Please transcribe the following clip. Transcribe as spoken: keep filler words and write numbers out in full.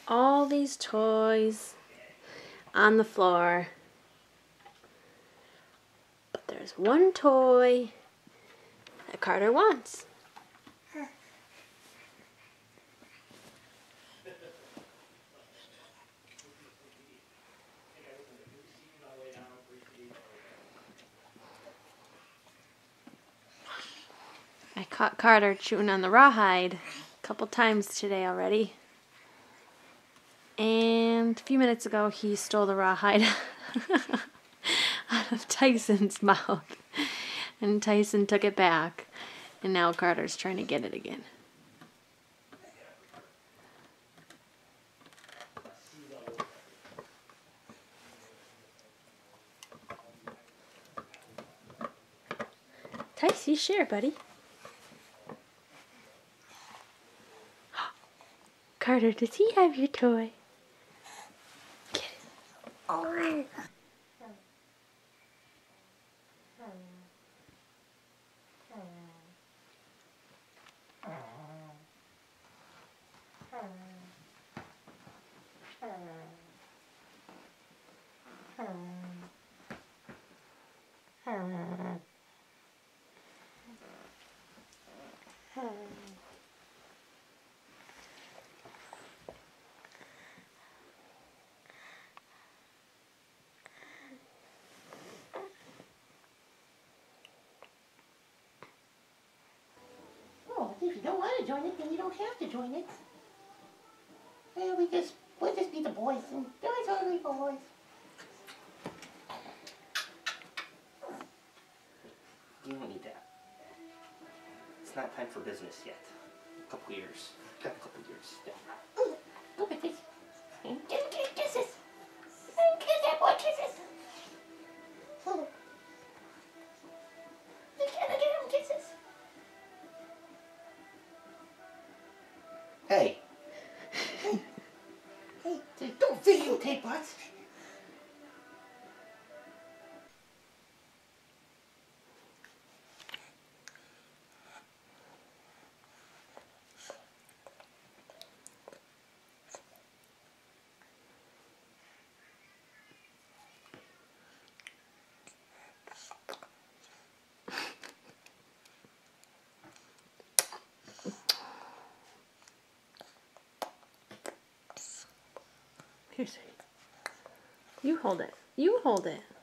all these toys on the floor. But there's one toy that Carter wants. I caught Carter chewing on the rawhide a couple times today already. And a few minutes ago he stole the rawhide out of Tyson's mouth. And Tyson took it back. And now Carter's trying to get it again. Tyson, share, buddy. Carter, does he have your toy? Get it. Oh. If you don't want to join it, then you don't have to join it. Yeah, we just, we'll just be the boys, and boys are only boys. You don't need that. It's not time for business yet. A couple years. Got a couple years still. Look at this. Give him kisses. Give that boy kisses. Look. You gotta give him kisses. Hey. Hey. Hey, don't videotape us. Here, sweetie. You hold it. You hold it.